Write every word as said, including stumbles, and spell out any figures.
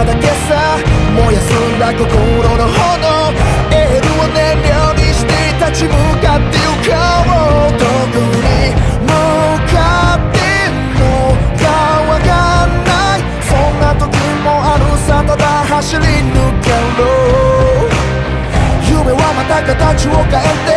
ただけさ。燃やすんだ心の炎、エールを燃料にして立ち向かってゆこう。どこに向かっても変わらない、そんな時もあるさ。ただ走り抜けろ。夢はまた形を変えて